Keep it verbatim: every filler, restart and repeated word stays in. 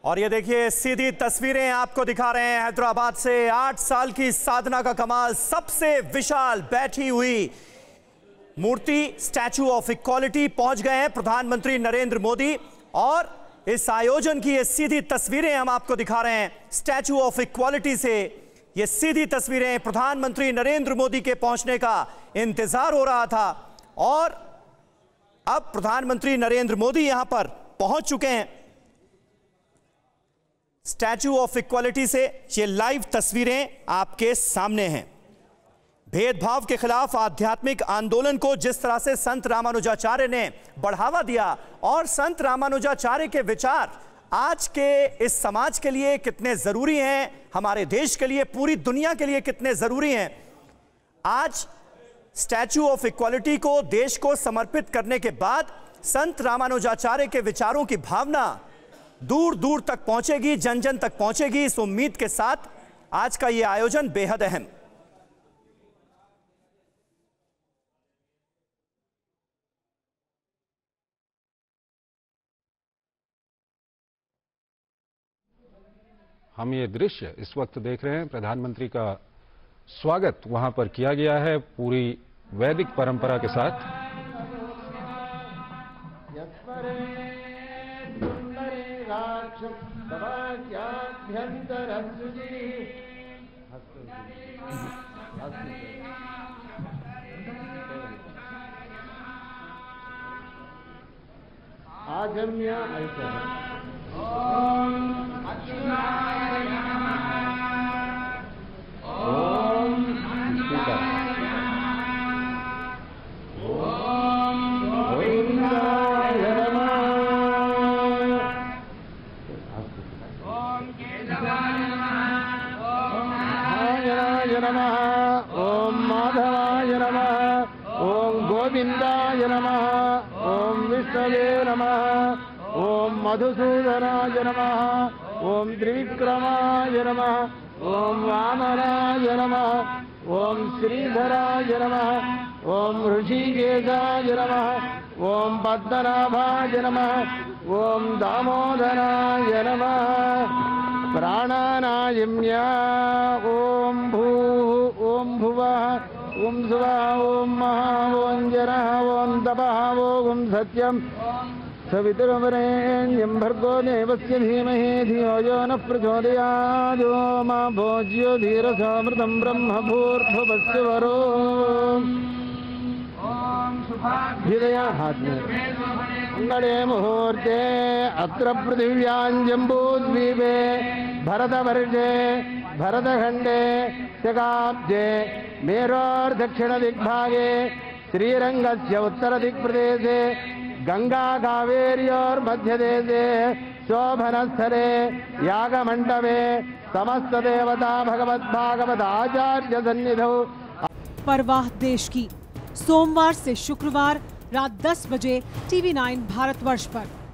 और ये देखिए सीधी तस्वीरें आपको दिखा रहे हैं हैदराबाद से। आठ साल की साधना का कमाल, सबसे विशाल बैठी हुई मूर्ति स्टैचू ऑफ इक्वालिटी पहुंच गए हैं प्रधानमंत्री नरेंद्र मोदी। और इस आयोजन की ये सीधी तस्वीरें हम आपको दिखा रहे हैं स्टैचू ऑफ इक्वालिटी से। ये सीधी तस्वीरें प्रधानमंत्री नरेंद्र मोदी के पहुंचने का इंतजार हो रहा था और अब प्रधानमंत्री नरेंद्र मोदी यहां पर पहुंच चुके हैं स्टैचू ऑफ इक्वालिटी से। ये लाइव तस्वीरें आपके सामने हैं। भेदभाव के खिलाफ आध्यात्मिक आंदोलन को जिस तरह से संत रामानुजाचार्य ने बढ़ावा दिया और संत रामानुजाचार्य के विचार आज के इस समाज के लिए कितने जरूरी हैं, हमारे देश के लिए, पूरी दुनिया के लिए कितने जरूरी हैं। आज स्टैचू ऑफ इक्वालिटी को देश को समर्पित करने के बाद संत रामानुजाचार्य के विचारों की भावना दूर दूर तक पहुंचेगी, जन जन तक पहुंचेगी। इस उम्मीद के साथ आज का यह आयोजन बेहद अहम। हम ये दृश्य इस वक्त देख रहे हैं, प्रधानमंत्री का स्वागत वहां पर किया गया है पूरी वैदिक परंपरा के साथ। आजम्य ऐसा ओम माधवाय नमः, ओम गोविंदाय नमः, ओम विष्णवे नमः, ओम मधुसूदनाय नमः, ओम त्रिविक्रमाय नमः, ओम वामनाय नमः, ओम श्रीधराय नमः, ओम ऋषिकेशाय नमः, ओम पद्मनाभाय नमः, ओम दामोदराय नमः। प्राणानायम्या ओम भूः ओम भुवः ओम सुवः ओम महः ओम जनः ओम तपः ओम सत्यं सवितुर्वरेण्यं भर्गो देवस्य धीमहि धियो यो नः प्रचोदयात्। ओम भोज्यो धीरसमृतं ब्रह्म भूर्भुवस्य वरो हृदया हाथ में मंगले मुहूर्ते अत्र पृथिव्यां जम्बूद्वीपे भरतवर्षे भरतखंडे शकाब्दे मेरोर्दक्षिणदिग्भागे श्रीरंगस्य उत्तरदिक्प्रदेशे गंगा कावेर्योर्मध्यदेशे शोभनस्थले यागमण्डपे समस्त देवता भगवद्भागवत आचार्य सन्निधौ। परवाह देश की, सोमवार से शुक्रवार रात दस बजे टीवी नाइन भारतवर्ष पर।